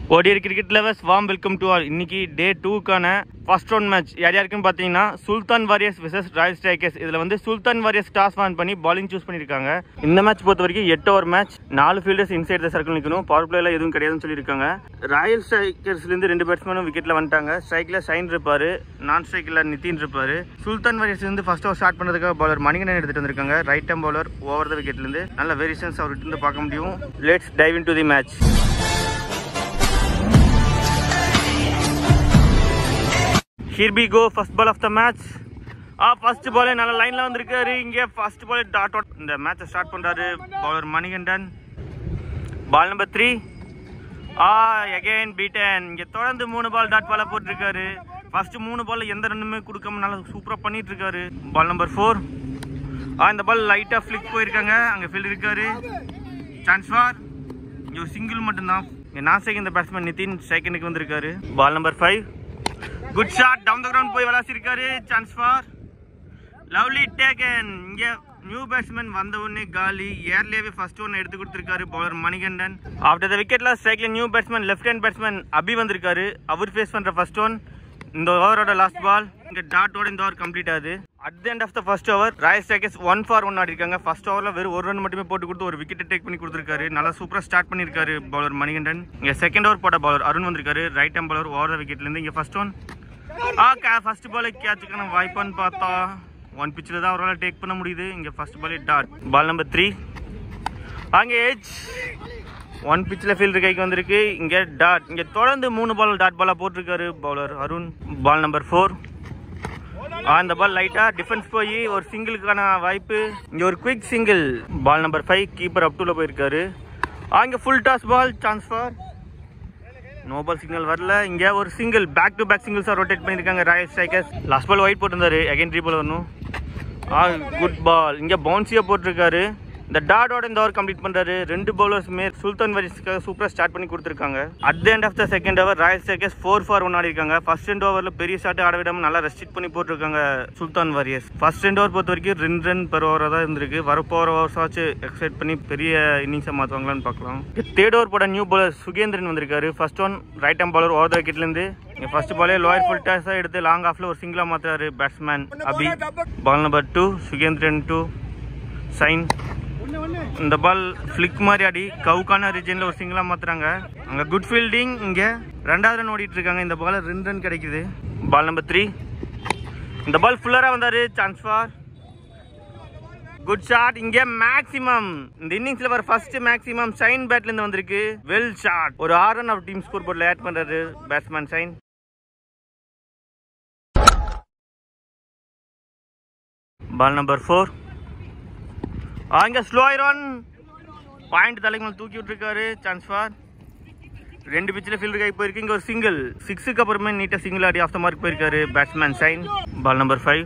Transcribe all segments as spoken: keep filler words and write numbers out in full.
ஓடியர் cricket lovers warm welcome to all. இன்னைக்கு day டூக்கான first round match யார் யாருக்குன்னு பார்த்தீங்கன்னா Sultan Warriors versus Royal Strikers. இதில் வந்து சுல்தான் வாரியர்ஸ் டாஸ் வான் பண்ணி பாலிங் சூஸ் பண்ணியிருக்காங்க. இந்த மேட்ச் பொறுத்த வரைக்கும் எட்டு ஓவர் மேட்ச், நாலு ஃபீல்டர்ஸ் இன்சைட் த சர்க்கிள் நிற்கணும், பவர் பிளேல எதுவும் கிடையாதுன்னு சொல்லியிருக்காங்க. ராயல் ஸ்ட்ரைக்கர்ஸ்லேருந்து ரெண்டு பேட்ஸ்மேனும் விக்கெட்டில் வந்துட்டாங்க. ஸ்ட்ரைக்கில் சைன் இருப்பார், நான் ஸ்ட்ரைக்கில் நிதின் இருப்பார். சுல்தான் வாரியர்ஸ்லேருந்து ஃபர்ஸ்ட் ஓவர் ஸ்டார்ட் பண்ணுறதுக்காக பவுலர் மணிகண்டன் எடுத்துகிட்டு வந்திருக்காங்க. Right hand bowler over the விக்கெட்லேருந்து நல்ல வேரியேஷன்ஸ் அவர்கிட்ட இருந்து பார்க்க முடியும். Let's dive into the match. Here we go, first ball of the match. Ah first பாலே நல்ல லைனில் வந்திருக்காரு. இங்கே ஃபர்ஸ்ட் பாலே டாட் அவுட். இந்த மேட்சை ஸ்டார்ட் பண்ணுறாரு bowler Manikandan. Ball number three. Ah again beaten. இங்கே தொடர்ந்து மூணு பால் டாட் பாலாக போட்டிருக்காரு. ஃபர்ஸ்ட் மூணு பால் எந்த ரன்னுமே கொடுக்காம நல்லா சூப்பராக பண்ணிட்டு இருக்காரு. பால் நம்பர் ஃபோர். ஆ இந்த பால் லைட்டாக ஃபிளிக் போயிருக்காங்க. அங்கே ஃபீல்டு இருக்காரு. Chance for. இங்கே ஒரு சிங்கிள் மட்டும்தான். இங்கே நான் செகண்ட் இந்த பேட்ஸ்மேன் நிதின் செகண்டுக்கு வந்திருக்காரு. Ball number five. Good shot, down the ground போய் விளாசிருக்காரு. Chance for. Lovely taken. இங்கே நியூ பேட்ஸ்மேன் வந்த உடனே காலி. ஏர்லியாவே ஃபர்ஸ்ட் ஒன் எடுத்து கொடுத்துருக்காரு பவுலர் மணிகண்டன். ஆஃப்டர் த விக்கெட்ல ஸ்ட்ரைக்ல new batsman left hand batsman Abhi வந்திருக்காரு. அவர் ஃபேஸ் பண்ற ஃபர்ஸ்ட் ஒன். இந்த ஓவரோட லாஸ்ட் பால். இங்க டாட்டோட இந்த ஓவர் கம்ப்ளீட் ஆகுது. At the end of the first over Royal Strikers one for one ஆடி இருக்காங்க. ஃபர்ஸ்ட் ஓவரில் வெறும் ஒரு ரன் மட்டுமே போட்டு கொடுத்து ஒரு விக்கெட்டை டேக் பண்ணி கொடுத்துருக்காரு. நல்லா சூப்பராக ஸ்டார்ட் பண்ணியிருக்காரு பவுலர் மணிகண்டன். இங்கே செகண்ட் ஓவர் போட்ட பவுலர் அருண் வந்திருக்காரு. Right hand bowler over the விக்கெட்லேருந்து. இங்கே ஃபர்ஸ்ட் ஒன். ஆ ஃபர்ஸ்ட் பாலே கேட்சுக்கான வாய்ப்பான்னு பார்த்தா ஒன் பிச்சில் தான் அவரால் டேக் பண்ண முடியுது. இங்கே ஃபர்ஸ்ட் பாலே டாட். Ball number three. அங்கே ஏஜ் ஒன் பிச்சில் ஃபீல்டர் கைக்கு வந்திருக்கு. இங்கே டாட். இங்கே தொடர்ந்து மூணு பால் டாட் பாலாக போட்டிருக்காரு bowler Arun. Ball number four. அந்த பால் லைட்டாக டிஃபென்ஸ் போய் ஒரு சிங்கிளுக்கான வாய்ப்பு. இங்கே ஒரு quick single. Ball number five. Keeper up டூவில் போயிருக்காரு. அங்கே full toss ball. Chance for. No ball signal வரல. இங்கே ஒரு சிங்கிள். பேக் டு பேக் சிங்கிள்ஸாக ரொட்டேட் பண்ணியிருக்காங்க Royal Strikers. Last ball wide போட்டிருந்தாரு. அகைன் த்ரீ பால் வரணும். Ah good ball. இங்கே பவுன்ஸியாக போட்டிருக்காரு. இந்த டாடோட இந்த ஓவர் கம்ப்ளீட் பண்ணுறாரு. ரெண்டு பவுலர்ஸுமே சுல்தான் வாரியர்ஸ்க்காக சூப்பராக ஸ்டார்ட் பண்ணி கொடுத்துருக்காங்க. At the end of the second over Royal Strikers four for one ஆடி இருக்காங்க. ஃபர்ஸ்ட் ரெண்டு ஓவரில் பெரிய ஷாட் ஆட விடாமல் நல்லா ரெஸ்ட்ரிக்ட் பண்ணி போட்டிருக்காங்க சுல்தான் வாரியர்ஸ். ஃபர்ஸ்ட் ரெண்டு ஓவர் பொறுத்த வரைக்கும் ரெண்டு ரன் பெர் ஓவராக தான் இருந்திருக்கு. வரப்போகிற ஓவர்ஸ் ஆச்சு எக்ஸ்பெக்ட் பண்ணி பெரிய இன்னிங்ஸை மாற்றுவாங்களான்னு பார்க்கலாம். தேர்ட் ஓவர் போட நியூ பவுலர் சுகேந்திரன் வந்திருக்காரு. First one right hand bowler over the விக்கெட்லேருந்து. ஃபர்ஸ்ட் பாலே லோயர் ஃபுல் டாஸாக எடுத்து லாங் ஆஃப்ல ஒரு சிங்கிளாக மாற்றுறாரு batsman Abhi. Ball number two. Sugendran to. Sain. இந்த பால் ஃபிளிக் மாதிரி ஆடி கவுக்கான ரீஜனில் ஒரு சிங்கிளாக மாற்றுறாங்க. அங்கே குட் ஃபீல்டிங். இங்கே ரெண்டாவது ரன் ஓடிட்டு இருக்காங்க. இந்த பால் ரெண்டு ரன் கிடைக்குது. Ball number three. இந்த பால் ஃபுல்லராக வந்தார். Chance for. Good shot. இங்கே மேக்ஸிமம் இந்த இன்னிங்ஸில் வர ஃபர்ஸ்ட் மேக்ஸிமம் சைன் பேட்லேருந்து வந்திருக்கு. Well shot. ஒரு ஆறு ரன் அவர் டீம் ஸ்கோர் போர்டில் ஆட் பண்ணுறாரு batsman Sain. Ball number four. அங்கே ஸ்லோ ஆயிரம். பாயிண்ட் தலைக்கு மேலே தூக்கி விட்டுருக்காரு. Chance for. ரெண்டு பிச்சில் ஃபீல்டர் கை போயிருக்கு. இங்கே ஒரு சிங்கிள். சிக்ஸுக்கு அப்புறமே நீட்டாக சிங்கிள் ஆடி ஆஃப் த மார்க் போயிருக்காரு batsman Sain. Ball number five.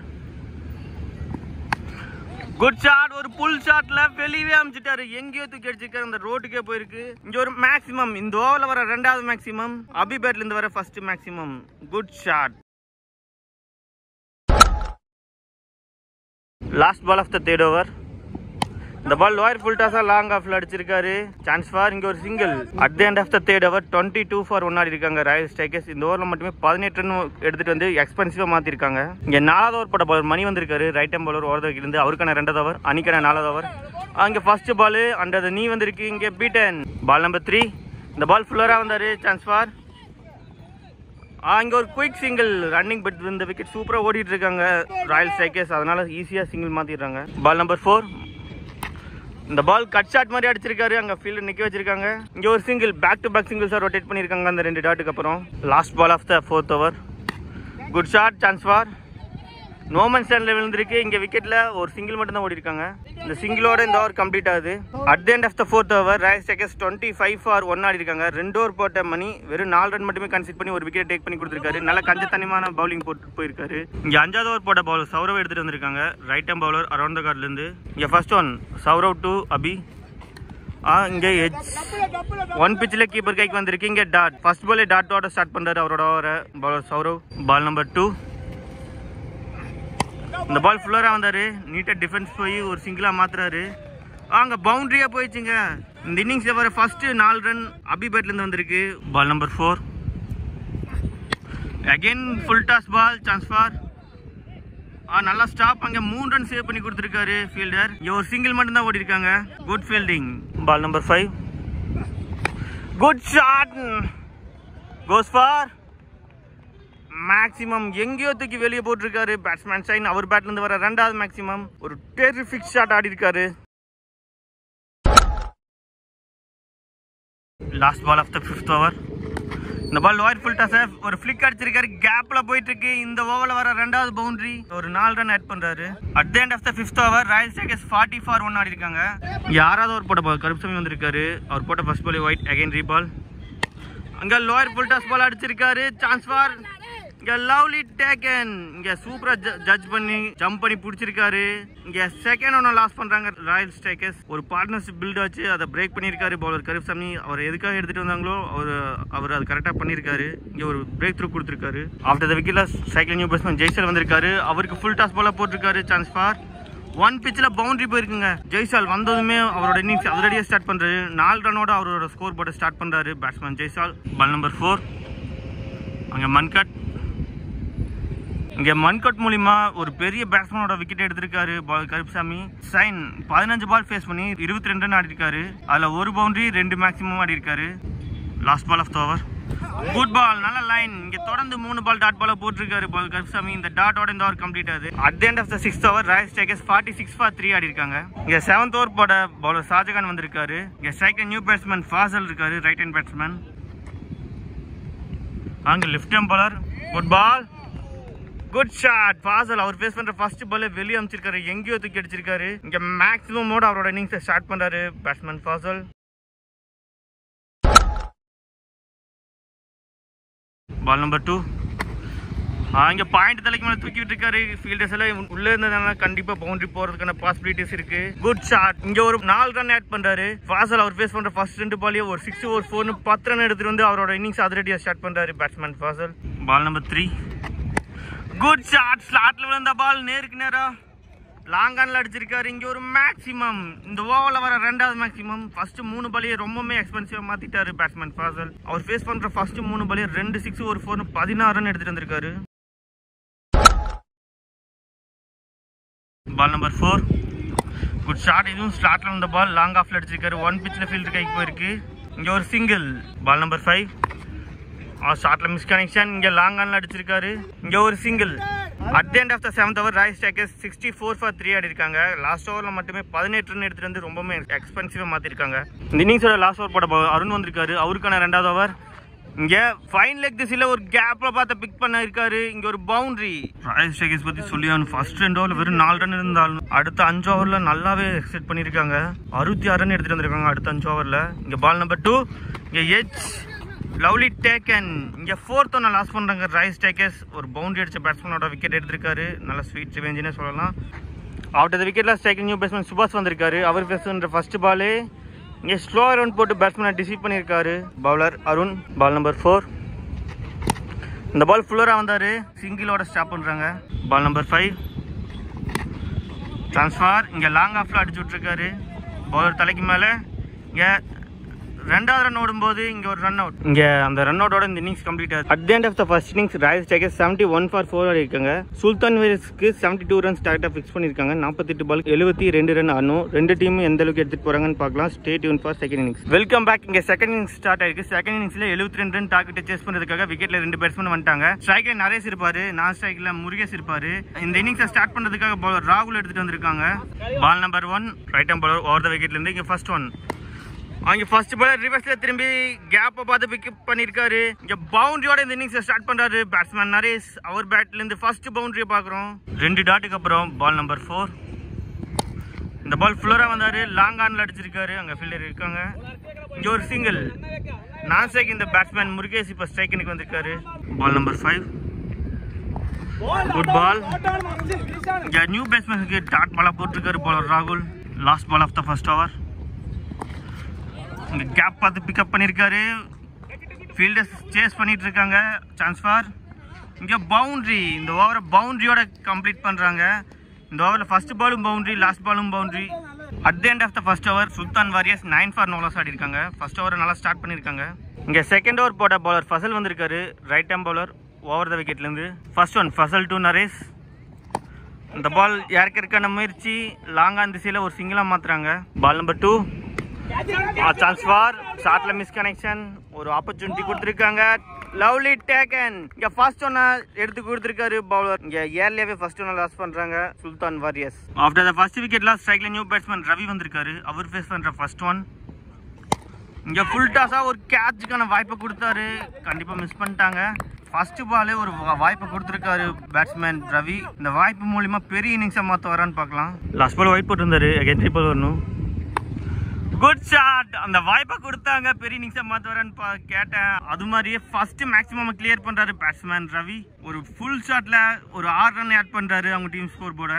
Good shot. ஒரு புல் ஷாட்ல வெளியே அமைச்சிட்டாரு. எங்கேயோ தூக்கி அடிச்சிருக்காரு. அந்த ரோட்டுக்கே போயிருக்கு. இங்கே ஒரு மேக்ஸிமம் இந்த ஓவரில் வர ரெண்டாவது மேக்ஸிமம். அபி பேட்லேருந்து வர first maximum. Good shot. Last ball of the third over. இந்த பால் லோயர் ஃபுல் டாஸா லாங் ஆஃப்ல அடிச்சிருக்காரு. Chance for. இங்கே ஒரு single. At the end of the third over twenty two for one ஆடி இருக்காங்க ராயல் ஸ்ட்ரைக்கர்ஸ். இந்த ஓவரில் மட்டுமே பதினெட்டு ரன் எடுத்துட்டு வந்து எக்ஸ்பென்சிவாக மாற்றிருக்காங்க. இங்கே நாலாவது ஓவர் போட்ட பவுலர் மணி வந்திருக்காரு. ரைட் ஹேண்ட் பவுலர் ஓவர் இருந்து. அவருக்கான ரெண்டாவது ஓவர், அணிக்கான நாலாவது ஓவர். அங்கே ஃபர்ஸ்ட் பால் அண்டர் த நீ வந்திருக்கு. இங்கே பீட்டன். பால் நம்பர் த்ரீ. இந்த பால் ஃபுல்லராக வந்தார். Chance for. இங்கே ஒரு குயிக் சிங்கிள். ரன்னிங் பட் இந்த விக்கெட் சூப்பராக ஓடிட்டு இருக்காங்க ராயல் ஸ்ட்ரைக்கர்ஸ். அதனால ஈஸியாக சிங்கிள் மாற்றிடுறாங்க. Ball number four. இந்த பால் கட் ஷாட் மாதிரி அடிச்சிருக்காரு. அங்கே ஃபீல்டர் நிற்க வச்சிருக்காங்க. இங்கே ஒரு சிங்கிள். பேக் டு பேக் சிங்கிள்ஸாக ரொட்டேட் பண்ணியிருக்காங்க அந்த ரெண்டு டாட்டுக்கு அப்புறம். Last ball of the fourth over. Good shot. Chance for. நோமன் ஸ்டாண்ட்ல விழுந்திருக்கு. இங்கே விக்கெட்டில் ஒரு சிங்கிள் மட்டும் தான் ஓடி இருக்காங்க. இந்த சிங்கிளோட இந்த ஓவர் கம்ப்ளீட் ஆகுது. At the end of the fourth over Royal Strikers twenty five for one ஆடி இருக்காங்க. ரெண்டு ஓவர் போட்ட மணி வெறும் நாலு ரன் மட்டுமே கன்சிட் பண்ணி ஒரு விக்கெட் டேக் பண்ணி கொடுத்துருக்காரு. நல்ல கஞ்சத்தனமான பவுலிங் போட்டு போயிருக்காரு. இங்கே அஞ்சாவது ஓவர் போட்ட பவுலர் சௌரவ் எடுத்துட்டு வந்திருக்காங்க. Right hand bowler around the கார்ட்லேருந்து. இங்கே first one Saurav to Abhi. Ah இங்கே எஜ் ஒன் பிச்சில் கீப்பர் கைக்கு வந்திருக்கு. இங்கே டாட். ஃபர்ஸ்ட் பாலே டாட்டோட ஸ்டார்ட் பண்ணுறாரு அவரோட ஓவரை bowler Saurav. Ball number two. இந்த பால் ஃபுல்லராக வந்தார். நீட்டாக டிஃபென்ஸ் போய் ஒரு சிங்கிளாக மாற்றுறாரு. அங்க பவுண்டரியா போயிடுச்சுங்க. இந்த இன்னிங்ஸ்ல வர ஃபர்ஸ்ட் நாலு ரன் அபி பேட்ல இருந்து வந்திருக்கு. Ball number four. Again full toss ball, chance for. நல்லா ஸ்டாப். அங்க மூணு ரன் சேவ் பண்ணி கொடுத்துருக்காரு ஃபீல்டர். இங்க ஒரு சிங்கிள் மட்டும் தான் ஓடி இருக்காங்க. Good fielding. Ball number five. Good shot. Goes for maximum. எங்கேயோ தூக்கி வெளியே போட்டிருக்காரு பேட்ஸ்மேன் சைன். அவர் பேட்ல இருந்து வர ரெண்டாவது மேக்ஸிமம். ஒரு டெரிஃபிக் ஷாட் ஆடி இருக்காரு. Last ball of the fifth over. இந்த பால் லோயர் ஃபுல் டாஸ். ஒரு ஃபிளிக் அடிச்சிருக்காரு. கேப்ல போயிட்டு இருக்கு. இந்த ஓவர்ல வர ரெண்டாவது பவுண்டரி. ஒரு நாலு ரன் ஆட் பண்றாரு. At the end of the fifth over Royal Strikers forty for one ஆடி இருக்காங்க. யாராவது ஒரு போட்ட பால் கருப்புசாமி வந்திருக்காரு. அவர் போட்ட first ball wide. Again reball. அங்க லோயர் ஃபுல் டாஸ் பால் அடிச்சிருக்காரு. Chance for. இங்க லவ்லி டேக்கன். இங்க சூப்பரா ஜட்ஜ் பண்ணி ஜம்ப் பண்ணி பிடிச்சிருக்காரு. இங்க செகண்ட் ஒன்னு லாஸ் பண்றாங்க ராயல் ஸ்ட்ரைக்கர்ஸ். ஒரு பார்ட்னர்ஷிப் பில்ட் ஆச்சு, அதை பிரேக் பண்ணிருக்காரு பவுலர் கருப்புசாமி. அவர் எதுக்காக எடுத்துட்டு வந்தாங்களோ அவர் அவர் அது கரெக்டா பண்ணிருக்காரு. இங்க ஒரு பிரேக் த்ரூ கொடுத்திருக்காரு. ஆஃப்டர் த விக்கெட்ல சைக்கிள் நியூ பேட்ஸ்மேன் ஜெய்சால் வந்திருக்காரு. அவருக்கு ஃபுல் டாஸ் பால் போட்டிருக்காரு. Chance for. ஒன் பிச்சில் பவுண்டரி போயிருக்குங்க. ஜெய்சால் வந்ததுமே அவரோட இன்னிங்ஸ் அதிரடியாக ஸ்டார்ட் பண்றாரு. நாலு ரனோட அவரோட ஸ்கோர் போர்டை ஸ்டார்ட் பண்றாரு batsman Jaisal. Ball number four. அங்க மன்கட். இங்க மன்கட் மூலியமா ஒரு பெரிய பேட்ஸ்மேனோட விக்கெட் எடுத்திருக்காரு பால் கருப்புசாமி. சைன் பதினஞ்சு பால் ஃபேஸ் பண்ணி இருபத்தி ரெண்டு ரன் ஆடி இருக்காரு. அதுல ஒரு பவுண்டரி ரெண்டு மேக்ஸிமம் ஆடி இருக்காரு. Last ball of the over. Good ball. நல்ல லைன். இங்க தொடர்ந்து மூணு பால் டாட் பால போட்டிருக்காரு பால் கருப்புசாமி. இந்த டாட்டோட இந்த ஓவர் கம்ப்ளீட் ஆகுது. At the end of the sixth over Royal Strikers forty six for three ஆடி இருக்காங்க. இங்க செவன்த் ஓவர் போட பவுலர் ஷாஜகான் வந்திருக்காரு. இங்க ஸ்ட்ரைக்கர் நியூ பேட்ஸ்மேன் ஃபாசல் இருக்காரு, ரைட் ஹேண்ட் பேட்ஸ்மேன். அங்க left hand bowler. Good ball. Good shot. Fazal அவர் ஃபேஸ் பண்ற ஃபர்ஸ்ட் பால் வெளியே அமிச்சிருக்காரு. எங்கேயோ தூக்கி அடிச்சிருக்காரு. இங்க மேக்ஸிமம் மோட அவரோட இன்னிங்ஸ் ஸ்டார்ட் பண்றாரு batsman Fazal. Ball number two. இங்க பாயிண்ட் தலைக்கு மேல தூக்கி விட்டுருக்காரு. ஃபீல்டர்ஸ் எல்லாம் உள்ள இருந்ததுனால கண்டிப்பா பவுண்டரி போறதுக்கான பாசிபிலிட்டிஸ் இருக்கு. Good shot. இங்க ஒரு நாலு ரன் ஆட் பண்றாரு ஃபாசல். அவர் ஃபேஸ் பண்ற ஃபர்ஸ்ட் ரெண்டு பாலியே ஒரு சிக்ஸ் ஒரு ஃபோர்னு பத்து ரன் எடுத்துட்டு வந்து அவரோட இன்னிங்ஸ் அதிரடியா ஸ்டார்ட் பண்றாரு batsman Fazal. Ball number three. Good shot. ஸ்லாட்ல விழுந்த பால் நேருக்கு நேரா லாங் ஆன்ல அடிச்சிருக்காரு. இங்க ஒரு மேக்ஸிமம். இந்த ஓவர்ல வர ரெண்டாவது மேக்ஸிமம். ஃபர்ஸ்ட் மூணு பாலியே ரொம்பவே எக்ஸ்பென்சிவா மாத்திட்டாரு பேட்ஸ்மேன் ஃபாசல். அவர் ஃபேஸ் பண்ற ஃபர்ஸ்ட் மூணு பாலியே ரெண்டு சிக்ஸ் ஒரு ஃபோர்னு பதினாறு ரன் எடுத்துட்டு வந்திருக்காரு. Ball number four. Good shot. இதுவும் ஸ்லாட்ல விழுந்த பால் லாங் ஆஃப்ல அடிச்சிருக்காரு. ஒன் பிச்ல ஃபீல்டர் கைக்கு போயிருக்கு. இங்க ஒரு சிங்கிள். Ball number five. ஷாட்ல மிஸ் கனெக்ஷன். இங்க லாங் ஆன்ல அடிச்சிருக்காரு. இங்க ஒரு single. At the end of the seventh over Royal Strikers sixty four for three ஆடி இருக்காங்க. லாஸ்ட் ஓவர்ல மட்டுமே பதினெட்டு ரன் எடுத்துட்டு வந்து ரொம்பவே எக்ஸ்பென்சிவா மாத்திருக்காங்க. இந்த இன்னிங்ஸோட லாஸ்ட் ஓவர் போட அருண் வந்திருக்காரு. அவருக்கான ரெண்டாவது ஓவர். இங்க ஃபைன் லெக் திசையில ஒரு கேப்ல பார்த்து பிக் பண்ண இருக்காரு. இங்க ஒரு பவுண்டரி. ராயல் ஸ்ட்ரைக்கர்ஸ் பத்தி சொல்லி ஃபர்ஸ்ட் ரெண்டு ஓவர்ல வெறும் நாலு ரன் இருந்தாலும் அடுத்த அஞ்சு ஓவர்ல நல்லாவே எக்ஸைட் பண்ணிருக்காங்க. அறுபத்தி ஆறு ரன் எடுத்துட்டு வந்திருக்காங்க அடுத்த அஞ்சு ஓவர்ல. இங்க பால் நம்பர் டூ. இங்க எச் லவ்லி டேக்கன். இங்க ஃபோர்த் ஒன்னு லாஸ் பண்றாங்க ராயல் ஸ்ட்ரைக்கர்ஸ். ஒரு பவுண்டரி அடிச்ச பேட்ஸ்மேனோட விக்கெட் எடுத்திருக்காரு. நல்ல ஸ்வீட் ரிவெஞ்சுனே சொல்லலாம். ஆஃப்டர் த விக்கெட்ல ஸ்ட்ரைக்கர் நியூ பேட்ஸ்மேன் சுபாஷ் வந்திருக்காரு. அவர் ஃபேஸ் பண்ற ஃபர்ஸ்ட் பால் இங்க ஸ்லோ ரன் போட்டு பேட்ஸ்மேனை டிசீவ் பண்ணிருக்காரு bowler Arun. Ball number four. இந்த பால் ஃபுல்லரா வந்தாரு. சிங்கிளோட ஸ்டாப் பண்றாங்க. Ball number five. டிரான்ஸ்ஃபார். இங்க லாங் ஆஃப்ல அடிச்சு விட்டுருக்காரு பவுலர் தலைக்கு மேல. இங்க ரெண்டாவது ரன் ஓடும்போது இங்க ஒரு ரன் அவுட். இங்க அந்த ரன் அவுட்டோட இந்த இன்னிங்ஸ் கம்ப்ளீட் ஆகுது. At the end of the first innings Royal Strikers seventy one for four இருக்காங்க. சுல்தான் வேஸ்க்கு செவன்டி டூ ரன்ஸ் டார்கெட்டா ஃபிக்ஸ் பண்ணிருக்காங்க. நாற்பத்தெட்டு பால் எழுபத்தி ரெண்டு ரன் ஆனும். ரெண்டு டீம் எந்த அளவுக்கு எடுத்துட்டு போறாங்கன்னு பார்க்கலாம். Stay tune for second innings. Welcome back. இங்க செகண்ட் இன்னிங்ஸ் ஸ்டார்ட் ஆயிருக்கு. செகண்ட் இன்னிங்ஸ்ல எழுபத்தி ரெண்டு ரன் டார்கெட் சேஸ் பண்றதுக்காக விக்கெட்ல ரெண்டு பேட்ஸ்மேன் வந்துட்டாங்க. ஸ்ட்ரைக்கர் நரேஷ் இருப்பாரு. நான் ஸ்ட்ரைக்ல முருகேஷ் இருப்பாரு. இந்த இன்னிங்ஸை ஸ்டார்ட் பண்றதுக்காக பவுலர் ராகுல் எடுத்துட்டு வந்திருக்காங்க. Ball number one. Right hand bowler over the விக்கெட்ல இருந்து இங்க ஃபர்ஸ்ட் ஒன். அவங்க ஃபர்ஸ்ட் பால் ரிவர்ஸ்ல திரும்பி கேப்ப பார்த்து பிக் பண்ணிருக்காரு. இங்க பவுண்டரியோட இந்த இன்னிங்ஸ் ஸ்டார்ட் பண்றாரு பேட்ஸ்மேன் நரேஷ். அவர் பேட்ல இருந்து ஃபர்ஸ்ட் பவுண்டரியை பாக்குறோம். ரெண்டு டாட்டுக்கு அப்புறம் பால் நம்பர் ஃபோர். இந்த பால் ஃபுல்லரா வந்தாரு. லாங் ஆன்ல அடிச்சிருக்காரு. அங்க ஃபீல்டர் இருக்காங்க. இங்க ஒரு சிங்கிள். நான் ஸ்ட்ரைக் இந்த பேட்ஸ்மேன் முருகேஷ் இப்ப ஸ்ட்ரைக்கினுக்கு வந்திருக்காரு. Ball number five. Good ball. இங்க நியூ பேட்ஸ்மேனுக்கு டாட் பாலா போட்டிருக்காரு பவுலர் ராகுல். Last ball of the first over. இங்க கேப் பார்த்து பிக்கப் பண்ணிருக்காரு. ஃபீல்டர்ஸ் சேஸ் பண்ணிட்டு இருக்காங்க. Chance for. இங்க பவுண்டரி. இந்த ஓவரை பவுண்டரியோட கம்ப்ளீட் பண்றாங்க. இந்த ஓவரில் ஃபர்ஸ்ட் பாலும் பவுண்டரி, லாஸ்ட் பாலும் boundary. At the end of the first over Sultan Warriors nine for no loss ஆடி இருக்காங்க. ஃபர்ஸ்ட் ஓவர் நல்லா ஸ்டார்ட் பண்ணியிருக்காங்க. இங்கே செகண்ட் ஓவர் போட்ட பவுலர் ஃபசல் வந்திருக்காரு, right arm bowler over the விக்கெட்லேருந்து. First one Fazal to Naresh. இந்த பால் இறக்கிறதுக்கான முயற்சி லாங்கான திசையில் ஒரு சிங்கிளாக மாற்றுறாங்க. Ball number two chance for ஷார்ட்ல மிஸ் கனெக்ஷன். ஒரு ஆப்பர்ச்சுனிட்டி கொடுத்துருக்காங்க. Lovely taken. இங்க ஃபர்ஸ்ட் ஒன்ன எடுத்து கொடுத்திருக்காரு பவுலர். இங்க ஏர்லியாவே ஃபர்ஸ்ட் ஒன்ன லாஸ் பண்றாங்க Sultan Warriors. After the first wicket loss ஸ்ட்ரைக்ல நியூ பேட்ஸ்மேன் ரவி வந்திருக்காரு. அவர் ஃபேஸ் பண்ற ஃபர்ஸ்ட் ஒன். இங்க ஃபுல் டாஸா ஒரு கேட்சுக்கான வாய்ப்பை கொடுத்தாரு, கண்டிப்பா மிஸ் பண்ணிட்டாங்க. ஃபர்ஸ்ட் பாலே ஒரு வாய்ப்பை கொடுத்திருக்காரு பேட்ஸ்மேன் ரவி. இந்த வாய்ப்பு மூலியமா பெரிய இன்னிங்ஸா மாத்த வரான்னு பார்க்கலாம். லாஸ்ட் பால் ஒயிட் போட்டிருந்தாரு, அகைன் ட்ரிபிள் வரணும். Good shot. அந்த வாய்ப்பை கொடுத்தாங்க, பெரிய இன்னிங்ஸா மாத்த வரேன்னு கேட்டேன். அது மாதிரியே ஃபர்ஸ்ட் மேக்ஸிமம் கிளியர் பண்றாரு பேட்ஸ்மேன் ரவி. ஒரு ஃபுல் ஷாட்ல ஒரு ஆறு ரன் ஆட் பண்றாரு அவங்க டீம் ஸ்கோர் போர்ட.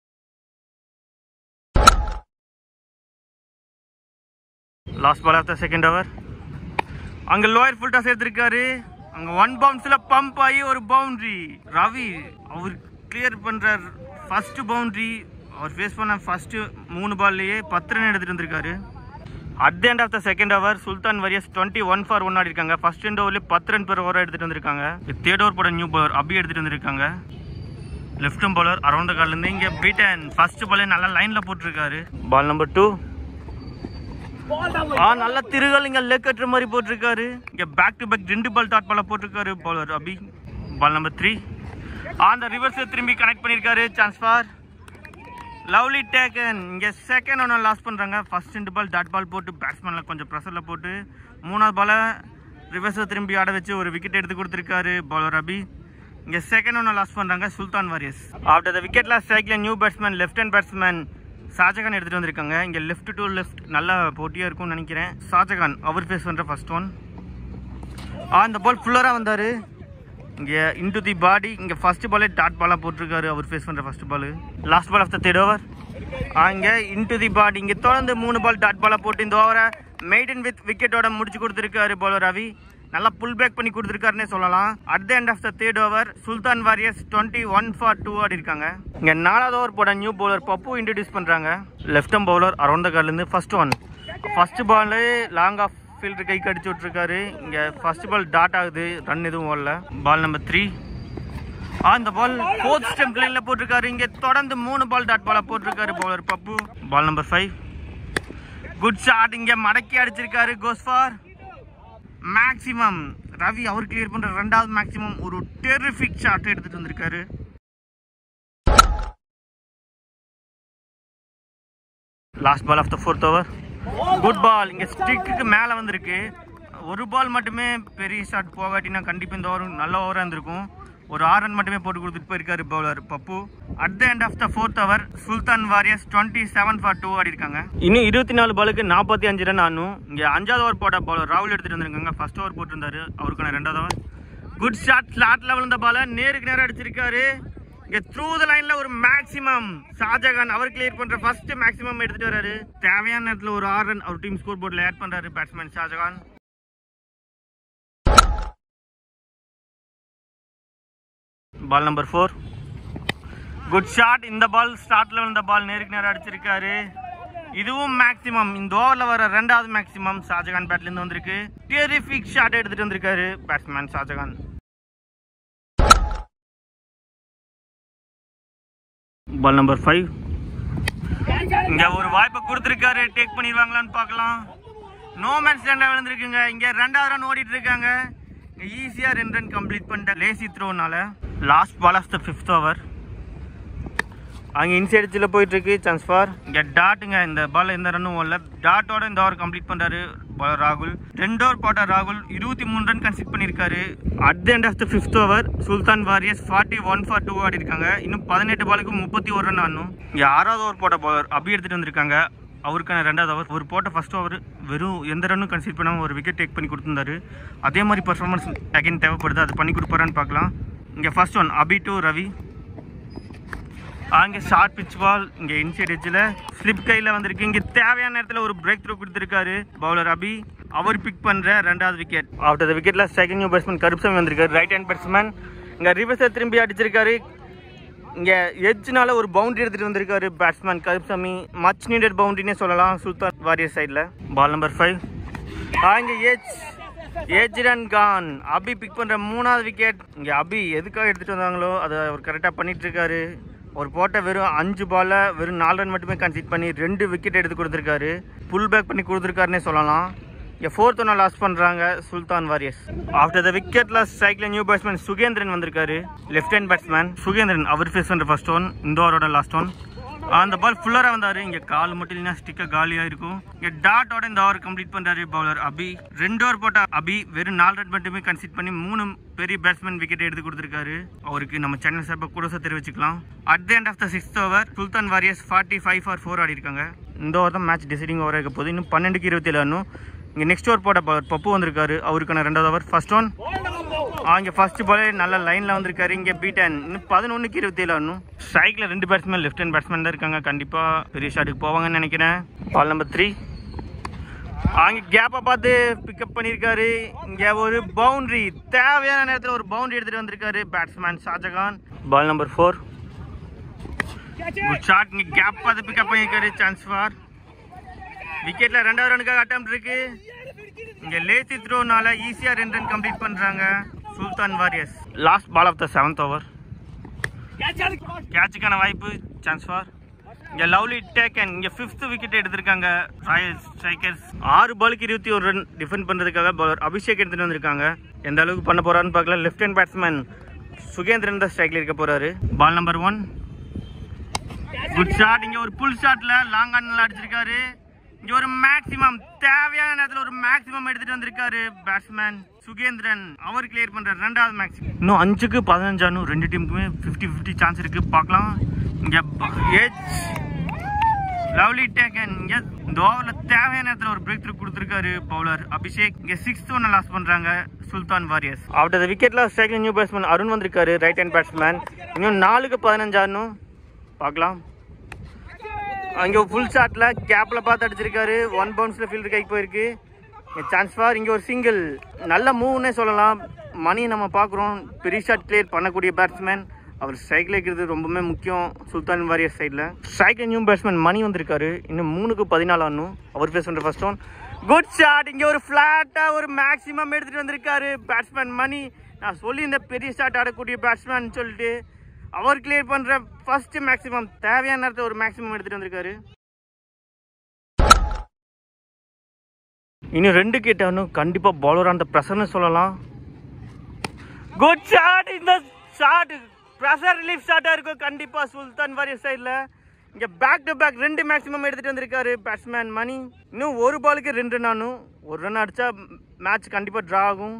Last ball of the second over. அங்க லோயர் ஃபுல் டாஸ் எடுத்திருக்காரு. அங்க ஒன் பவுன்ஸ்ல பம்ப் ஆகி ஒரு பவுண்டரி. ரவி அவர் கிளியர் பண்றார் ஃபர்ஸ்ட் பவுண்டரி. அவர் ஃபேஸ் பண்ண ஃபர்ஸ்ட் மூணு பால்லையே பத்து ரன் எடுத்துட்டு வந்திருக்காரு. At the end of the second over Sultan Warriors twenty one for one ஆடி இருக்காங்க. ஃபர்ஸ்ட் ரெண்டு ஓவர்லேயே பத்து ரன் பேர் ஓவர் எடுத்துட்டு வந்திருக்காங்க. தேர்ட் ஓவர் போட நியூ பவுலர் அபி எடுத்துட்டு வந்திருக்காங்க. லெஃப்ட் பவுலர் அரௌண்ட் த கால்லேருந்து இங்கே பீட்டன். ஃபர்ஸ்ட் பாலே நல்லா லைன்ல போட்டிருக்காரு. பால் நம்பர் டூ. ஆ நல்ல திருகல் இங்க லெக் கட்டுற மாதிரி போட்டிருக்காரு. இங்க பேக் டு பேக் ரெண்டு பால் டாட் பால போட்டிருக்காரு bowler Abhi. Ball number three. அந்த ரிவர்ஸ் திரும்பி கனெக்ட் பண்ணிருக்காரு. Chance for lovely taken. இங்கே செகண்ட் ஒன்று லாஸ் பண்ணுறாங்க. ஃபர்ஸ்ட் ரெண்டு பால் டாட் பால் போட்டு பேட்ஸ்மேனில் கொஞ்சம் ப்ரெஷரில் போட்டு மூணாவது பாலை ரிவர்ஸை திரும்பி ஆட வச்சு ஒரு விக்கெட் எடுத்து கொடுத்துருக்காரு பவுலர் அபி. இங்கே செகண்ட் ஒன்று லாஸ் பண்ணுறாங்க Sultan Warriors. After the wicket loss ஸ்ட்ரைக்கில் new batsman left hand batsman Shahjahan எடுத்துகிட்டு வந்திருக்காங்க. இங்கே லெஃப்ட் டு லெஃப்ட் நல்ல போட்டியாக இருக்கும்னு நினைக்கிறேன். ஷாஜகான் அவர் ஃபேஸ் பண்ணுற ஃபர்ஸ்ட் ஒன். ஆ இந்த பால் ஃபுல்லராக வந்தார். இங்கே இன்டு தி பாடி. இங்கே ஃபர்ஸ்ட் பாலே டாட் பாலாக போட்டிருக்காரு அவர் ஃபேஸ் பண்ணுற first ball. Last ball of the third over. இங்கே இன்டு தி பாடி. இங்கே தொடர்ந்து மூணு பால் டாட் பாலாக போட்டு இந்த ஓவரை மெய்டன் வித் விக்கெட்டோட முடிச்சு கொடுத்துருக்காரு பவுலர் ரவி. நல்லா புல் பேக் பண்ணி கொடுத்துருக்காருன்னே சொல்லலாம். At the end of the third over Sultan Warriors twenty one for two ஆடி இருக்காங்க. இங்கே நாலாவது ஓவர் போட நியூ பவுலர் பப்பு இன்ட்ரடியூஸ் பண்ணுறாங்க. Left arm bowler around the கார்லேருந்து first one. First ball long off fielder கை கடிச்சு விட்டுருக்காரு. இங்கே ஃபர்ஸ்ட் பால் டாட் ஆகுது, ரன் எதுவும் ஓடல. Ball number three. அந்த பால் ஃபோர்த் ஸ்டெம்ப் லைன்ல போட்டிருக்காரு. இங்கே தொடர்ந்து மூணு பால் டாட் பாலா போட்டிருக்காரு bowler Pappu. Ball number five. Good shot. இங்கே மடக்கி அடிச்சிருக்காரு. Goes for maximum. ரவி அவர் கிளியர் பண்ற ரெண்டாவது மேக்ஸிமம். ஒரு டெரிஃபிக் ஷாட் எடுத்துட்டு வந்திருக்காரு. Last ball of the fourth over. Good ball. இங்கே ஸ்டிக்கு மேலே வந்திருக்கு. ஒரு பால் மட்டுமே பெரிய ஷாட் போகாட்டினா கண்டிப்பாக இந்த ஓவர் நல்ல ஓவராக இருந்திருக்கும். ஒரு ஆறு ரன் மட்டுமே போட்டு கொடுத்துட்டு போயிருக்காரு bowler Pappu. At the end of the fourth over Sultan Warriors twenty seven for two ஆடி இருக்காங்க. இன்னும் இருபத்தி நாலு பாலுக்கு நாற்பத்தி அஞ்சு ரன் ஆனும். இங்கே அஞ்சாவது ஓவர் போட்ட பவுலர் ராகுல் எடுத்துட்டு வந்திருக்காங்க. ஃபர்ஸ்ட் ஓவர் போட்டிருந்தாரு, அவருக்கான ரெண்டாவது ஓவர். Good shot. ஸ்லாட்ல விழுந்த பால நேருக்கு நேரம் அடிச்சிருக்காரு. இங்க த்ரூ த லைன்ல ஒரு மேக்ஸிமம். ஷாஜகான் அவர் கிளியர் பண்ற ஃபர்ஸ்ட் மேக்ஸிமம் எடுத்துட்டு வராரு. தேவையான நேரத்தில் ஒரு ஆறு ரன் அவர் டீம் ஸ்கோர் போர்ட்ல ஆட் பண்றாரு batsman Shahjahan. Ball number four. Good shot. இந்த பால் ஸ்டார்ட்ல விழுந்த பால் நேருக்கு நேரம் அடிச்சிருக்காரு. இதுவும் மேக்ஸிமம். இந்த ஓவர்ல வர ரெண்டாவது மேக்ஸிமம் ஷாஜகான் பேட்ல இருந்து வந்திருக்கு. டெரிஃபிக் ஷாட் எடுத்துட்டு வந்திருக்காரு batsman Shahjahan. Ball number five. இங்க ஒரு வாய்ப்பை கொடுத்திருக்காரு, டேக் பண்ணிடுவாங்களான்னு பார்க்கலாம். நோ மேன்ஸ் லேண்ட்ல விழுந்திருக்குங்க. இங்க ரெண்டாவது ரன் ஓடிட்டு இருக்காங்க. ஈஸியா ரெண்டு ரன் கம்ப்ளீட் பண்ணிட்ட லேசி த்ரோனால. Last ball of the fifth over. அங்கே இன்சைட் எட்ஜில் போயிட்டு இருக்கு. சான்ஸ் ஃபார் இங்கே டாட்டுங்க. இந்த பால் எந்த ரன்னும் ஓடல. டாட்டோட இந்த ஓவர் கம்ப்ளீட் பண்றாரு பாலர் ராகுல். ரெண்டு ஓவர் போட்ட ராகுல் இருபத்தி மூணு ரன் கன்சிட் பண்ணியிருக்காரு. At the end of the fifth over Sultan Warriors forty one for two ஆடி இருக்காங்க. இன்னும் பதினெட்டு பாலுக்கு முப்பத்தி ஒரு ரன் ஆடணும். இங்கே ஆறாவது ஓவர் போட்ட பாலர் அபி எடுத்துட்டு வந்திருக்காங்க. அவருக்கான ரெண்டாவது ஓவர். ஒரு போட்ட ஃபர்ஸ்ட் ஓவர் வெறும் எந்த ரன்னும் கன்சிட் பண்ணாமல் ஒரு விக்கெட் டேக் பண்ணி கொடுத்துருந்தாரு. அதே மாதிரி பர்ஃபார்மன்ஸ் அகைன் தேவைப்படுது, அது பண்ணி கொடுப்பாரான்னு பார்க்கலாம். இங்கே first one Abhi to Ravi. அங்கே ஷார்ட் பிச் பால். இங்கே இன்சைட் எட்ஜில் ஸ்லிப் கையில் வந்திருக்கு. இங்கே தேவையான நேரத்தில் ஒரு பிரேக் த்ரூ கொடுத்துருக்காரு பவுலர் அபி. அவர் பிக் பண்ணுற ரெண்டாவது விக்கெட். ஆஃப்டர் த விக்கெட்டில் செகண்ட் நியூ பேட்ஸ்மேன் கருப்சாமி வந்திருக்காரு, ரைட் ஹேண்ட் பேட்ஸ்மேன். இங்கே ரிவர்ஸை திரும்பி அடிச்சிருக்காரு. இங்கே எட்ஜ்னால ஒரு பவுண்டரி எடுத்துகிட்டு வந்திருக்காரு பேட்ஸ்மேன் கருப்சாமி. மச் நீடட் பவுண்டரினே சொல்லலாம் சுல்தான் வாரியர் சைடில். Ball number five. இங்கே edge edge run gone. Abhi pick பண்ணுற மூணாவது விக்கெட். இங்கே அபி எதுக்காக எடுத்துகிட்டு வந்தாங்களோ அதை அவர் கரெக்டாக பண்ணிகிட்ருக்காரு. ஒரு போட்ட வெறும் அஞ்சு பாலில் வெறும் நாலு ரன் மட்டுமே கன்சிட் பண்ணி ரெண்டு விக்கெட் எடுத்து கொடுத்துருக்காரு. புல் பேக் பண்ணி கொடுத்துருக்காருன்னே சொல்லலாம். இங்கே ஃபோர்த் ஒன்று லாஸ் பண்ணுறாங்க Sultan Warriors. After the wicket loss ஸ்ட்ரைக்கில் நியூ பேட்ஸ்மேன் சுகேந்திரன் வந்திருக்காரு. Left hand batsman Sugendran. அவர் ஃபேஸ் பண்ணுற ஃபர்ஸ்ட் ஒன், இந்த ஓவரோட லாஸ்ட் ஒன். அந்த பால் ஃபுல்லராக வந்தார். இங்கே கால் மட்டும் இல்லைன்னா ஸ்டிக்காக காலியாக இருக்கும். இங்கே டாட்டோட இந்த ஓவர் கம்ப்ளீட் பண்ணுறாரு பவுலர் அபி. ரெண்டு ஓவர் போட்ட அபி வெறும் நாலு ரன் மட்டுமே கன்சிட் பண்ணி மூணு பெரிய பேட்ஸ்மேன் விக்கெட் எடுத்து கொடுத்துருக்காரு. அவருக்கு நம்ம சேனல் சார்பாக கூட தெரிவிச்சுக்கலாம். At the end of the sixth over Sultan Warriors forty five for four ஆடி இருக்காங்க. இந்த ஓவர் தான் மேட்ச் டிசைடிங் ஓவராக இருக்க போது. இன்னும் பன்னெண்டுக்கு இருபத்தி ஏழு ஆடணும். இங்கே நெக்ஸ்ட் ஓவர் போட்ட பப்பு வந்திருக்காரு. அவருக்கான ரெண்டாவது ஓவர் ஃபர்ஸ்ட் ஒன். இங்கே ஃபர்ஸ்ட் பாலே நல்ல லைனில் வந்திருக்காரு. இங்கே பீட்டன். இன்னும் பதினொன்றுக்கு இருபத்தி ஏழு ஆடணும். ஸ்ட்ரைக்கில் ரெண்டு பேட்ஸ்மேன் லெஃப்ட் ஹேண்ட் பேட்ஸ்மேன் தான் இருக்காங்க. கண்டிப்பாக பெரிய ஷாட்டுக்கு போவாங்கன்னு நினைக்கிறேன். Ball number three. அங்கே கேப்பை பார்த்து பிக்கப் பண்ணியிருக்காரு. இங்கே ஒரு பவுண்டரி, தேவையான நேரத்தில் ஒரு பவுண்டரி எடுத்துகிட்டு வந்திருக்காரு batsman Shahjahan. Ball number four. Good shot. இங்கே கேப் பார்த்து பிக்கப் பண்ணியிருக்காரு. சான்ஸ் ஃபார் விக்கெட்டில் ரெண்டாவது ரனுக்காக அட்டம் இருக்கு. இங்கே லேசி த்ரோனால ஈஸியாக ரெண்டு ரன் கம்ப்ளீட் பண்ணுறாங்க Sultan Warriors. Last ball of the seventh over. கேட்சுக்கான வாய்ப்பு. சான்ஸ் ஃபார் இங்கே லவ்லி டேக்கன். இங்கே ஃபிஃப்த் விக்கெட் எடுத்திருக்காங்க ராயல் ஸ்ட்ரைக்கர்ஸ். ஆறு பாலுக்கு இருபத்தி ஒரு ரன் டிஃபெண்ட் பண்ணுறதுக்காக பவுலர் அபிஷேக் எடுத்துகிட்டு வந்திருக்காங்க. எந்த அளவுக்கு பண்ண போகிறான்னு பார்க்கல. லெஃப்ட் ஹேண்ட் பேட்ஸ்மேன் சுகேந்திரன் தான் ஸ்ட்ரைக்கில் இருக்க போகிறாரு. Ball number one. Good shot. இங்கே ஒரு புல் ஷாட்டில் லாங் ஆனில் அடிச்சிருக்காரு. இங்கே ஒரு மேக்ஸிமம் தேவையான நேரத்தில் ஒரு மேக்ஸிமம் எடுத்துகிட்டு வந்திருக்காரு பேட்ஸ்மேன் சுகேந்திரன். அவர் கிளியர் பண்ணுறாரு ரெண்டாவது மேக்ஸிமம். இன்னும் அஞ்சுக்கு பதினஞ்சானும் ரெண்டு டீமுக்குமே ஃபிஃப்டி ஃபிஃப்டி சான்ஸ் இருக்குது. பார்க்கலாம். இங்கே ஏஜ் லவ்லி டேக்கன். இங்கே இந்த ஓவரில் தேவையான நேரத்தில் ஒரு பிரேக் த்ரூ கொடுத்துருக்காரு பவுலர் அபிஷேக். இங்கே சிக்ஸ்த் ஒன்று லாஸ் பண்ணுறாங்க Sultan Warriors. After the wicket loss ஸ்ட்ரைக்கில் நியூ பேட்ஸ்மேன் அருண் வந்திருக்காரு ரைட் ஹேண்ட் பேட்ஸ்மேன். இன்னும் நாலுக்கு பதினஞ்சானும் பார்க்கலாம். அங்கே ஃபுல் ஷாட்டில் கேப்பில் பார்த்து அடிச்சிருக்காரு. ஒன் பவுன்ஸில் ஃபீல்டு கைக்கு போயிருக்கு. சான்ஸ் ஃபார் இங்கே ஒரு சிங்கிள். நல்ல மூவ்னே சொல்லலாம். மணி நம்ம பார்க்குறோம் பெரிய ஷாட் கிளியர் பண்ணக்கூடிய பேட்ஸ்மேன். அவர் ஸ்ட்ரைக்கில் இருக்கிறது ரொம்பவே முக்கியம் சுல்தான் வாரியர் சைடில். ஸ்ட்ரைக்கில் நியூ பேட்ஸ்மேன் மணி வந்திருக்காரு. இன்னும் மூணுக்கு பதினாலு ஆடணும். அவர் ஃபேஸ் பண்ணுற ஃபர்ஸ்ட் ஒன். Good shot. இங்கே ஒரு ஃப்ளாட்டாக ஒரு மேக்ஸிமம் எடுத்துகிட்டு வந்திருக்காரு பேட்ஸ்மேன் மணி. நான் சொல்லி இந்த பெரிய ஷாட் ஆடக்கூடிய பேட்ஸ்மேன் சொல்லிட்டு அவர் கிளியர் பண்ற ஃபர்ஸ்ட் மேக்ஸிமம் தேவையான நேரத்தை ஒரு மேக்ஸிமம் எடுத்துட்டு வந்திருக்காரு. இன்னும் ரெண்டு கேட்டானும் கண்டிப்பா பவுலர் அந்த பிரஷர்னு சொல்லலாம். Good shot. இந்த ஷாட் பிரஷர் ரிலீஃப் ஷாட்டா இருக்கும் கண்டிப்பா சுல்தான் வாரியர் சைடில். இங்க பேக் டு பேக் ரெண்டு மேக்ஸிமம் எடுத்துட்டு வந்திருக்காரு பேட்ஸ்மேன் மணி. இன்னும் ஒரு பாலுக்கு ரெண்டு ரன் ஆனும். ஒரு ரன் அடிச்சா மேட்ச் கண்டிப்பா டிரா ஆகும்.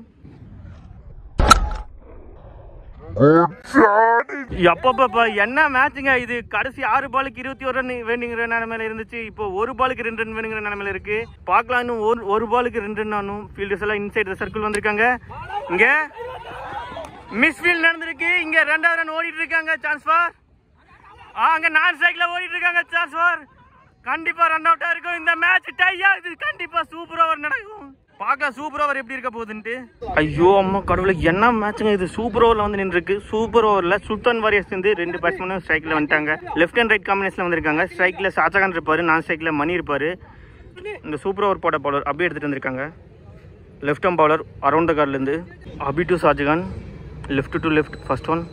எப்பப்பா என்ன மேட்சுங்க இது. கடைசி ஆறு பாலுக்கு இருபத்தி ஒரு ரன் வேணுங்கிற நிலைமையில இருந்துச்சு. இப்போ ஒரு பாலுக்கு ரெண்டு ரன் வேணுங்கிற நிலைமையில இருக்கு. பார்க்கலாம். இன்னும் ஒரு ஒரு பாலுக்கு ரெண்டு ரன் ஆனும். ஃபீல்டர்ஸ் எல்லாம் இன்சைட் சர்க்கிள் வந்திருக்காங்க. இங்க மிஸ் ஃபீல்ட் நடந்திருக்கு. இங்க ரெண்டாவது ரன் ஓடிட்டு இருக்காங்க. சான்ஸ் ஃபார் அங்க நான் சைக்கிள் ஓடிட்டு இருக்காங்க. சான்ஸ் ஃபார் கண்டிப்பா ரன் அவுட்டா இருக்கும். இந்த மேட்ச் டையா. இது கண்டிப்பா சூப்பர் ஓவர் நடக்கும். பார்க்கலாம் சூப்பர் ஓவர் எப்படி இருக்க போகுதுன்ட்டு. ஐயோ அம்மா கடவுளை என்ன மேட்சுங்க இது. சூப்பர் ஓவரில் வந்து நின்று இருக்கு. சூப்பர் ஓவரில் சுல்தான் வாரியர்ஸ் வந்து ரெண்டு பேட்ஸ்மேனும் ஸ்ட்ரைக்கில் வந்துட்டாங்க. லெஃப்ட் அண்ட் ரைட் காம்பினேஷனில் வந்திருக்காங்க. ஸ்ட்ரைக்கில் ஷாஜகான் இருப்பார், நான் ஸ்ட்ரைக்கில் மணி இருப்பார். இந்த சூப்பர் ஓவர் போட்ட பவுலர் அபி எடுத்துகிட்டு வந்திருக்காங்க. Left arm bowler around the கார்ட்லேருந்து Abhi to Shahjahan. Left to left first one.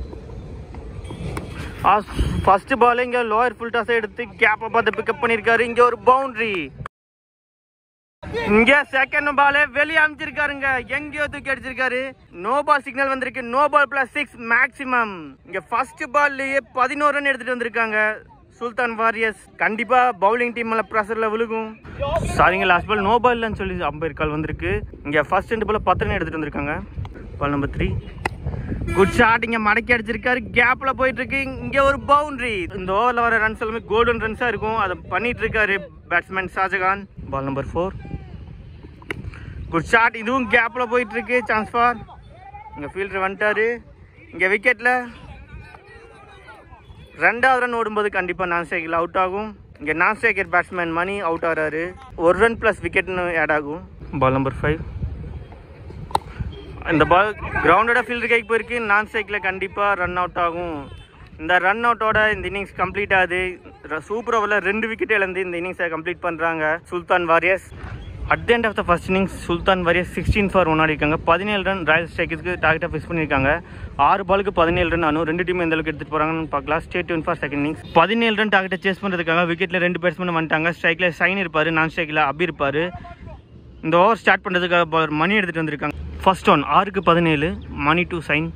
First ball இங்கே லோயர் ஃபுல் டாஸை எடுத்து கேப்பை பார்த்து பிக்கப் பண்ணியிருக்காரு. இங்கே ஒரு பவுண்டரி. இங்க செகண்ட் பால் வெளியே அமைச்சிருக்காருங்க. எங்கேயோ தூக்கி அடிச்சிருக்காரு. நோ பால் சிக்னல் வந்திருக்கு. No ball plus six maximum. இங்க ஃபர்ஸ்ட் பால்லயே பதினோரு ரன் எடுத்துட்டு வந்திருக்காங்க சுல்தான் வாரியர்ஸ். கண்டிப்பா பவுலிங் டீம் மேல பிரஷர்ல விழுகும். சாரிங்க லாஸ்ட் பால் நோ பால் இல்லைன்னு சொல்லி அம்பையர் கால் வந்திருக்கு. இங்க ஃபர்ஸ்ட் ரெண்டு பால் பத்து ரன் எடுத்துட்டு வந்திருக்காங்க. Ball number three. Good shot. இங்க மடக்கி அடிச்சிருக்காரு. கேப்ல போயிட்டு இருக்கு. இங்க ஒரு பவுண்டரி. இந்த ஓவர்ல வர ரன்ஸ் எல்லாமே கோல்டன் ரன்ஸா இருக்கும். அதை பண்ணிட்டு இருக்காரு batsman Shahjahan. Ball number four. Good shot. இதுவும் கேப்ல போயிட்டு இருக்கு. சான்ஸ் ஃபார் இங்க ஃபீல்டர் வந்துட்டாரு. இங்க விக்கெட்ல ரெண்டாவது ரன் ஓடும்போது கண்டிப்பா நான் ஸ்ட்ரைக்கில் அவுட் ஆகும். இங்க நான் ஸ்ட்ரைக்கர் பேட்ஸ்மேன் மணி அவுட் ஆகிறாரு. ஒரு ரன் பிளஸ் விக்கெட்னு ஆட் ஆகும். Ball number five. இந்த பால் கிரவுண்டோட ஃபீல்டர் கைக்கு போயிருக்கு. நான் ஸ்ட்ரைக்கில் கண்டிப்பா ரன் அவுட் ஆகும். இந்த ரன் அவுட்டோட இந்த இன்னிங்ஸ் கம்ப்ளீட் ஆகுது. சூப்பர் ஓவரில் ரெண்டு விக்கெட் இழந்து இந்த இன்னிங்ஸை கம்ப்ளீட் பண்ணுறாங்க Sultan Warriors. At the end of the first innings Sultan Warriors sixteen for one ஆடிருக்காங்க. பதினேழு ரன் ராயல் ஸ்ட்ரைக்கர்ஸ்க்கு டார்கெட்டாக ஃபிக்ஸ் பண்ணியிருக்காங்க. ஆறு பாலுக்கு பதினேழு ரன் ஆனும். ரெண்டு டீம் எந்த அளவுக்கு எடுத்துகிட்டு போகிறாங்கன்னு பார்க்கலாம். Stay tuned for second innings. பதினேழு ரன் டார்கெட்டை சேஸ் பண்ணுறதுக்காக விக்கெட்டில் ரெண்டு பேட்ஸ்மேன் வந்துட்டாங்க. ஸ்ட்ரைக்கில் சைன் இருப்பார், நான் ஸ்ட்ரைக்கில் அபி இருப்பார். இந்த ஓவர் ஸ்டார்ட் பண்ணுறதுக்காக மணி எடுத்துகிட்டு வந்திருக்காங்க. ஃபர்ஸ்ட் ஒன் ஆறுக்கு பதினேழு, Mani to Sain.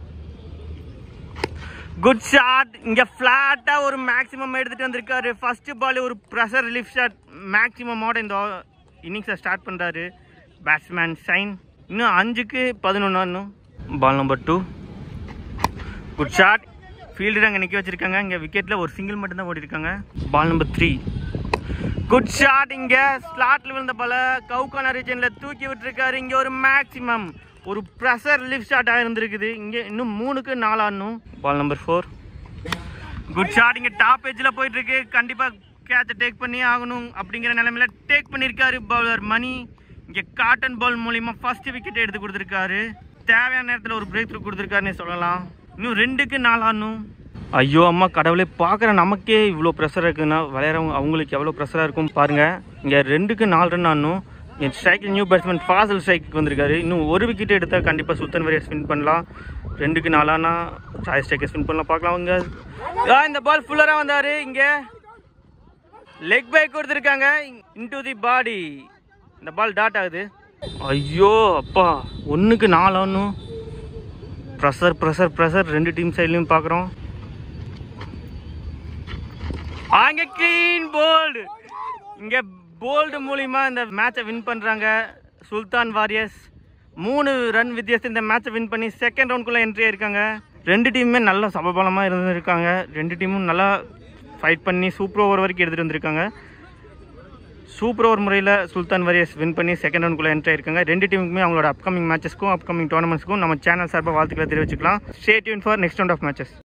Good shot. இங்கே ஃப்ளாட்டாக ஒரு மேக்ஸிமம் எடுத்துகிட்டு வந்திருக்காரு. ஃபர்ஸ்ட் பால் ஒரு ப்ரெஷர் ரிலீஃப் ஷாட் மேக்ஸிமமோட இந்த இன்னிங்ஸை ஸ்டார்ட் பண்ணுறாரு பேட்ஸ்மேன் சைன். இன்னும் அஞ்சுக்கு பதினொன்று இன்னும். Ball number two. Good shot. Fielder அங்கே நிற்க வச்சுருக்காங்க. இங்கே விக்கெட்டில் ஒரு சிங்கிள் மட்டும்தான் ஓடி இருக்காங்க. Ball number three. Good shot. இங்கே ஸ்லாட்டில் விழுந்த பால கவுகானா ரீஜனில் தூக்கி விட்டுருக்காரு. இங்கே ஒரு மேக்ஸிமம் ஒரு ப்ரெஷர் ரிலீஃப் ஷாட்டாக இருந்திருக்குது. இங்கே இன்னும் மூணுக்கு நாலாடணும். Ball number four. Good shot. இங்கே டாப் எஜ்ஜில் போயிட்டுருக்கு. கண்டிப்பாக கேட்சை டேக் பண்ணி ஆகணும் அப்படிங்கிற நிலைமையில டேக் பண்ணியிருக்காரு பவுலர் மணி. இங்கே காட்டன் பால் மூலிமா ஃபர்ஸ்ட் விக்கெட் எடுத்து கொடுத்துருக்காரு. தேவையான நேரத்தில் ஒரு பிரேக் த்ரூ கொடுத்துருக்காருன்னு சொல்லலாம். இன்னும் ரெண்டுக்கு நாலாடணும். ஐயோ அம்மா கடவுளே, பார்க்குற நமக்கே இவ்வளோ ப்ரெஷர் இருக்குதுன்னா விளையாடுறவங்க அவங்களுக்கு எவ்வளோ ப்ரெஷராக இருக்கும் பாருங்கள். இங்கே ரெண்டுக்கு நாலு ரன் ஆடணும். என் ஸ்ட்ரைக்கில் நியூ பேட்ஸ்மேன் ஃபாசில் ஸ்ட்ரைக்கு வந்திருக்காரு. இன்னும் ஒரு விக்கெட் எடுத்தால் கண்டிப்பாக சுல்தான் வாரியர்ஸ் வின் பண்ணலாம். ரெண்டுக்கு நாலானா ராயல் ஸ்ட்ரைக்கர்ஸ் வின் பண்ணலாம். பார்க்கலாம் அவங்க. இந்த பால் ஃபுல்லராக வந்தார். இங்கே லெக் பை கொடுத்துருக்காங்க இன்டு தி பாடி. இந்த பால் டாட் ஆகுது. ஐயோ அப்பா, ஒன்றுக்கு நாலு ஒன்றும். ப்ரெஷர் ப்ரெஷர் ப்ரெஷர் ரெண்டு டீம் சைட்லையும் பார்க்குறோம். அங்கே கிளீன் போல்டு. இங்கே போல்டு மூலிமா இந்த மேட்சை வின் பண்ணுறாங்க சுல்தான் வாரியர்ஸ். மூணு ரன் வித்தியாசம் இந்த மேட்சை வின் பண்ணி செகண்ட் ரவுண்டுக்குள்ளே என்ட்ரி ஆயிருக்காங்க. ரெண்டு டீமுமே நல்ல சமபலமாக இருந்திருக்காங்க. ரெண்டு டீமும் நல்லா ஃபைட் பண்ணி சூப்பர் ஓவர் வரைக்கும் எடுத்துகிட்டு வந்திருக்காங்க. சூப்பர் ஓவர் முறையில் சுல்தான் வாரியர்ஸ் வின் பண்ணி செகண்ட் ரவுண்டுக்குள்ளே என்ட்ரி ஆயிருக்காங்க. ரெண்டு டீமுக்குமே அவங்களோட அப்கமிங் மேட்சஸ்க்கும் அப்கமிங் டோர்னமெண்ட்ஸ்க்கும் நம்ம சேனல் சார்பாக வாழ்த்துக்களை தெரிவிச்சுக்கலாம். Stay tune for next round of matches.